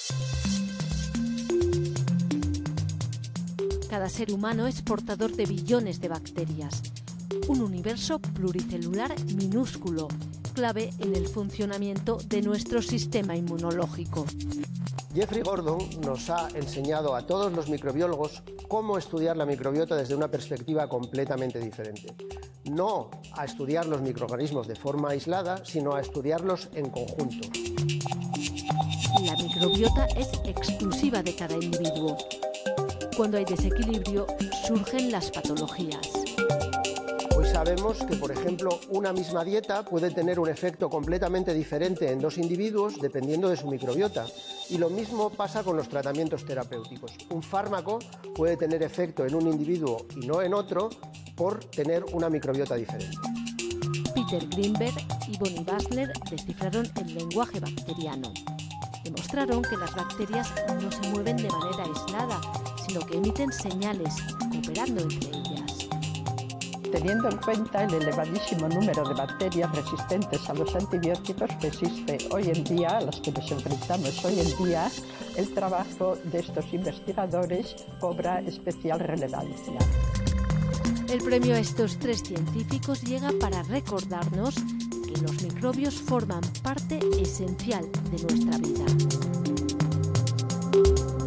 Cada ser humano es portador de billones de bacterias, un universo pluricelular minúsculo, clave en el funcionamiento de nuestro sistema inmunológico. Jeffrey Gordon nos ha enseñado a todos los microbiólogos cómo estudiar la microbiota desde una perspectiva completamente diferente. No a estudiar los microorganismos de forma aislada, sino a estudiarlos en conjunto. La microbiota es exclusiva de cada individuo. Cuando hay desequilibrio, surgen las patologías. Hoy sabemos que, por ejemplo, una misma dieta puede tener un efecto completamente diferente en dos individuos dependiendo de su microbiota. Y lo mismo pasa con los tratamientos terapéuticos. Un fármaco puede tener efecto en un individuo y no en otro por tener una microbiota diferente. Peter Greenberg y Bonnie Bassler descifraron el lenguaje bacteriano. Demostraron que las bacterias no se mueven de manera aislada, sino que emiten señales, cooperando entre ellas. Teniendo en cuenta el elevadísimo número de bacterias resistentes a los antibióticos que existe hoy en día, a las que nos enfrentamos hoy en día, el trabajo de estos investigadores cobra especial relevancia. El premio a estos tres científicos llega para recordarnos que los microbios forman parte esencial de nuestra vida.